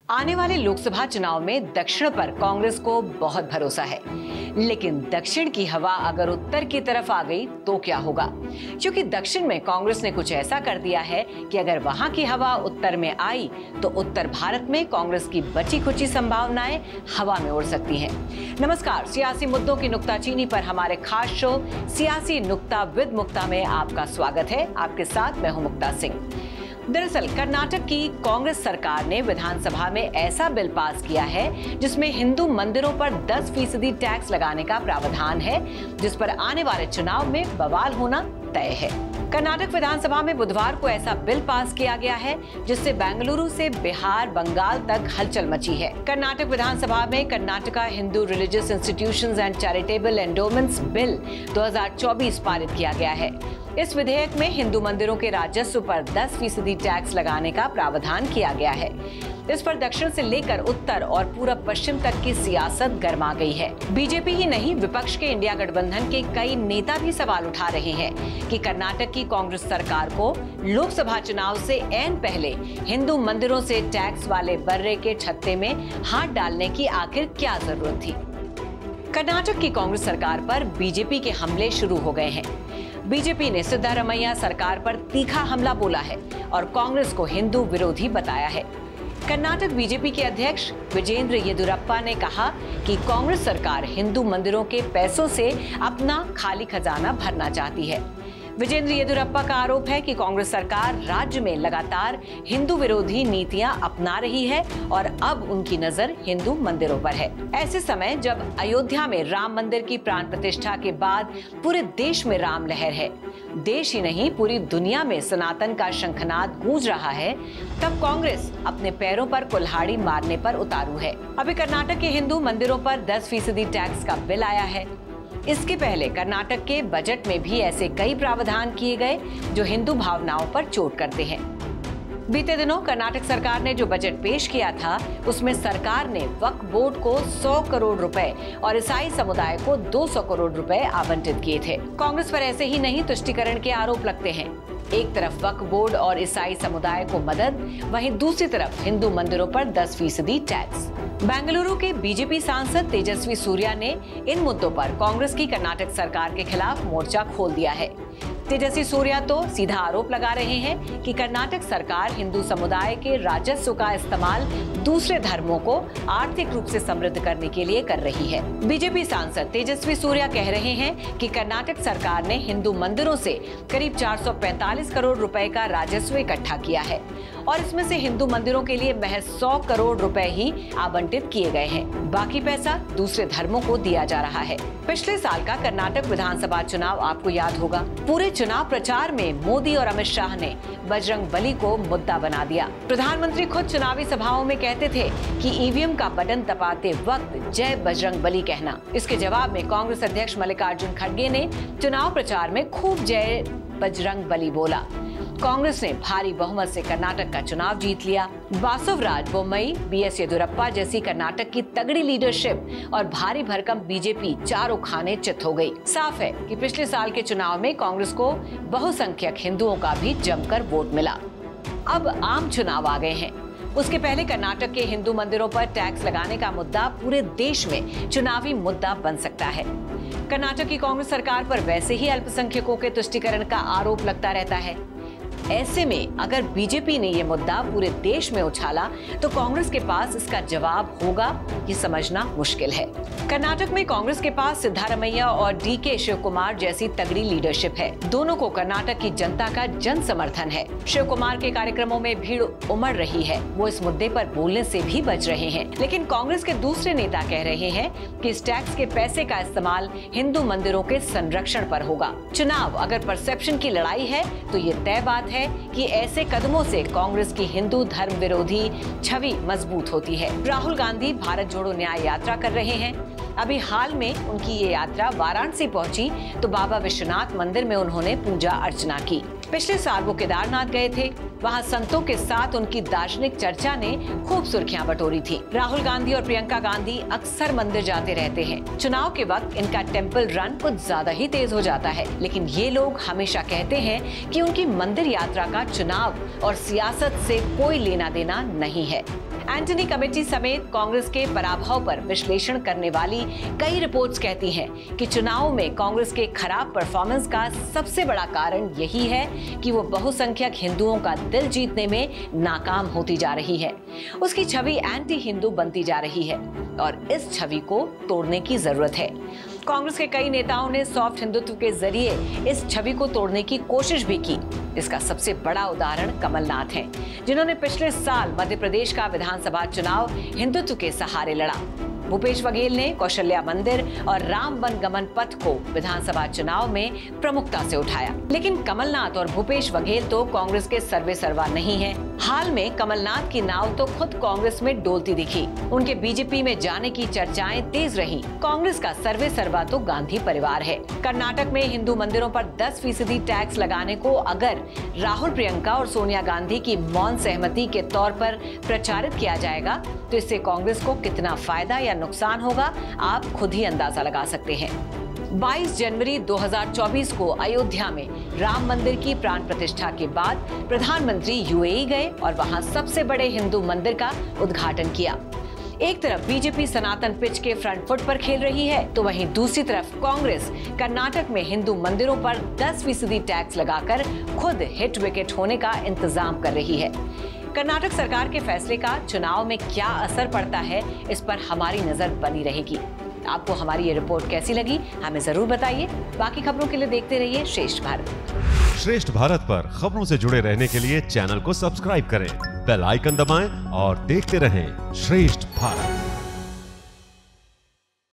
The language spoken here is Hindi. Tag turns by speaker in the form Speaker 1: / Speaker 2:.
Speaker 1: आने वाले लोकसभा चुनाव में दक्षिण पर कांग्रेस को बहुत भरोसा है, लेकिन दक्षिण की हवा अगर उत्तर की तरफ आ गई तो क्या होगा? क्योंकि दक्षिण में कांग्रेस ने कुछ ऐसा कर दिया है कि अगर वहां की हवा उत्तर में आई तो उत्तर भारत में कांग्रेस की बची खुची संभावनाएं हवा में उड़ सकती हैं। नमस्कार, सियासी मुद्दों की नुक्ताचीनी पर हमारे खास शो सियासी नुक्ता विद मुक्ता में आपका स्वागत है। आपके साथ मैं हूं मुक्ता सिंह। दरअसल कर्नाटक की कांग्रेस सरकार ने विधानसभा में ऐसा बिल पास किया है जिसमें हिंदू मंदिरों पर 10% टैक्स लगाने का प्रावधान है, जिस पर आने वाले चुनाव में बवाल होना तय है। कर्नाटक विधानसभा में बुधवार को ऐसा बिल पास किया गया है जिससे बेंगलुरु से बिहार, बंगाल तक हलचल मची है। कर्नाटक विधानसभा में Karnataka Hindu religious institutions and charitable endowments bill 2024 पारित किया गया है। इस विधेयक में हिंदू मंदिरों के राजस्व पर 10% टैक्स लगाने का प्रावधान किया गया है। इस पर दक्षिण से लेकर उत्तर और पूरब पश्चिम तक की सियासत गर्मा गई है। बीजेपी ही नहीं, विपक्ष के इंडिया गठबंधन के कई नेता भी सवाल उठा रहे हैं कि कर्नाटक की कांग्रेस सरकार को लोकसभा चुनाव से ऐन पहले हिंदू मंदिरों से टैक्स वाले बर्रे के छत्ते में हाथ डालने की आखिर क्या जरूरत थी। कर्नाटक की कांग्रेस सरकार पर बीजेपी के हमले शुरू हो गए हैं। बीजेपी ने सिद्धारमैया सरकार पर तीखा हमला बोला है और कांग्रेस को हिंदू विरोधी बताया है। कर्नाटक बीजेपी के अध्यक्ष विजेंद्र येदियुरप्पा ने कहा कि कांग्रेस सरकार हिंदू मंदिरों के पैसों से अपना खाली खजाना भरना चाहती है। विजेंद्र येदियुरप्पा का आरोप है कि कांग्रेस सरकार राज्य में लगातार हिंदू विरोधी नीतियां अपना रही है और अब उनकी नजर हिंदू मंदिरों पर है। ऐसे समय जब अयोध्या में राम मंदिर की प्राण प्रतिष्ठा के बाद पूरे देश में राम लहर है, देश ही नहीं पूरी दुनिया में सनातन का शंखनाद गूंज रहा है, तब कांग्रेस अपने पैरों पर कुल्हाड़ी मारने पर उतारू है। अभी कर्नाटक के हिंदू मंदिरों पर 10% टैक्स का बिल आया है। इसके पहले कर्नाटक के बजट में भी ऐसे कई प्रावधान किए गए जो हिंदू भावनाओं पर चोट करते हैं। बीते दिनों कर्नाटक सरकार ने जो बजट पेश किया था, उसमें सरकार ने वक्फ बोर्ड को 100 करोड़ रुपए और ईसाई समुदाय को 200 करोड़ रुपए आवंटित किए थे। कांग्रेस पर ऐसे ही नहीं तुष्टीकरण के आरोप लगते हैं। एक तरफ वक्फ बोर्ड और ईसाई समुदाय को मदद, वहीं दूसरी तरफ हिंदू मंदिरों पर 10% टैक्स। बेंगलुरु के बीजेपी सांसद तेजस्वी सूर्या ने इन मुद्दों पर कांग्रेस की कर्नाटक सरकार के खिलाफ मोर्चा खोल दिया है। तेजस्वी सूर्या तो सीधा आरोप लगा रहे हैं कि कर्नाटक सरकार हिंदू समुदाय के राजस्व का इस्तेमाल दूसरे धर्मों को आर्थिक रूप से समृद्ध करने के लिए कर रही है। बीजेपी सांसद तेजस्वी सूर्या कह रहे हैं कि कर्नाटक सरकार ने हिंदू मंदिरों से करीब 445 करोड़ रुपए का राजस्व इकट्ठा किया है और इसमें से हिंदू मंदिरों के लिए महज 100 करोड़ रुपए ही आवंटित किए गए हैं। बाकी पैसा दूसरे धर्मों को दिया जा रहा है। पिछले साल का कर्नाटक विधानसभा चुनाव आपको याद होगा। पूरे चुनाव प्रचार में मोदी और अमित शाह ने बजरंग बली को मुद्दा बना दिया। प्रधानमंत्री खुद चुनावी सभाओं में कहते थे कि ईवीएम का बटन दबाते वक्त जय बजरंग बली कहना। इसके जवाब में कांग्रेस अध्यक्ष मल्लिकार्जुन खड़गे ने चुनाव प्रचार में खूब जय बजरंग बली बोला। कांग्रेस ने भारी बहुमत से कर्नाटक का चुनाव जीत लिया। बासवराज बोम्मई, बीएस येदियुरप्पा जैसी कर्नाटक की तगड़ी लीडरशिप और भारी भरकम बीजेपी चारों खाने चित हो गई। साफ है कि पिछले साल के चुनाव में कांग्रेस को बहुसंख्यक हिंदुओं का भी जमकर वोट मिला। अब आम चुनाव आ गए हैं। उसके पहले कर्नाटक के हिंदू मंदिरों पर टैक्स लगाने का मुद्दा पूरे देश में चुनावी मुद्दा बन सकता है। कर्नाटक की कांग्रेस सरकार पर वैसे ही अल्पसंख्यकों के तुष्टीकरण का आरोप लगता रहता है। ऐसे में अगर बीजेपी ने ये मुद्दा पूरे देश में उछाला तो कांग्रेस के पास इसका जवाब होगा, ये समझना मुश्किल है। कर्नाटक में कांग्रेस के पास सिद्धारमैया और डीके शिव कुमार जैसी तगड़ी लीडरशिप है। दोनों को कर्नाटक की जनता का जन समर्थन है। शिव कुमार के कार्यक्रमों में भीड़ उमड़ रही है। वो इस मुद्दे पर बोलने से भी बच रहे हैं, लेकिन कांग्रेस के दूसरे नेता कह रहे हैं कि इस टैक्स के पैसे का इस्तेमाल हिंदू मंदिरों के संरक्षण पर होगा। चुनाव अगर परसेप्शन की लड़ाई है तो ये तय बात है कि ऐसे कदमों से कांग्रेस की हिंदू धर्म विरोधी छवि मजबूत होती है। राहुल गांधी भारत जोड़ो न्याय यात्रा कर रहे हैं। अभी हाल में उनकी ये यात्रा वाराणसी पहुंची तो बाबा विश्वनाथ मंदिर में उन्होंने पूजा अर्चना की। पिछले साल वो केदारनाथ गए थे। वहां संतों के साथ उनकी दार्शनिक चर्चा ने खूब सुर्खियां बटोरी थी। राहुल गांधी और प्रियंका गांधी अक्सर मंदिर जाते रहते हैं। चुनाव के वक्त इनका टेम्पल रन कुछ ज्यादा ही तेज हो जाता है, लेकिन ये लोग हमेशा कहते हैं कि उनकी मंदिर यात्रा का चुनाव और सियासत से कोई लेना देना नहीं है। एंटनी कमेटी समेत कांग्रेस के पराभव पर विश्लेषण करने वाली कई रिपोर्ट्स कहती हैं कि चुनाव में कांग्रेस के खराब परफॉर्मेंस का सबसे बड़ा कारण यही है कि वो बहुसंख्यक हिंदुओं का दिल जीतने में नाकाम होती जा रही है। उसकी छवि एंटी हिंदू बनती जा रही है और इस छवि को तोड़ने की जरूरत है। कांग्रेस के कई नेताओं ने सॉफ्ट हिंदुत्व के जरिए इस छवि को तोड़ने की कोशिश भी की। इसका सबसे बड़ा उदाहरण कमलनाथ हैं, जिन्होंने पिछले साल मध्य प्रदेश का विधानसभा चुनाव हिंदुत्व के सहारे लड़ा। भूपेश बघेल ने कौशल्या मंदिर और राम वन गमन पथ को विधानसभा चुनाव में प्रमुखता से उठाया, लेकिन कमलनाथ और भूपेश बघेल तो कांग्रेस के सर्वे सर्वा नहीं हैं। हाल में कमलनाथ की नाव तो खुद कांग्रेस में डोलती दिखी। उनके बीजेपी में जाने की चर्चाएं तेज रही। कांग्रेस का सर्वे सर्वा तो गांधी परिवार है। कर्नाटक में हिंदू मंदिरों पर 10% टैक्स लगाने को अगर राहुल, प्रियंका और सोनिया गांधी की मौन सहमति के तौर पर प्रचारित किया जाएगा तो इससे कांग्रेस को कितना फायदा या नुकसान होगा आप खुद ही अंदाजा लगा सकते हैं। 22 जनवरी 2024 को अयोध्या में राम मंदिर की प्राण प्रतिष्ठा के बाद प्रधानमंत्री यूएई गए और वहां सबसे बड़े हिंदू मंदिर का उद्घाटन किया। एक तरफ बीजेपी सनातन पिच के फ्रंट फुट पर खेल रही है, तो वहीं दूसरी तरफ कांग्रेस कर्नाटक में हिंदू मंदिरों पर 10% टैक्स लगाकर खुद हिट विकेट होने का इंतजाम कर रही है। कर्नाटक सरकार के फैसले का चुनाव में क्या असर पड़ता है, इस पर हमारी नजर बनी रहेगी। आपको हमारी ये रिपोर्ट कैसी लगी, हमें जरूर बताइए। बाकी खबरों के लिए देखते रहिए श्रेष्ठ भारत।
Speaker 2: श्रेष्ठ भारत पर खबरों से जुड़े रहने के लिए चैनल को सब्सक्राइब करें, बेल आइकन दबाएं और देखते रहें श्रेष्ठ भारत।